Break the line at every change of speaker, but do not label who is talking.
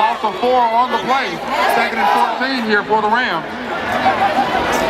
loss of 4 on the play. 2nd and 14 here for the Rams.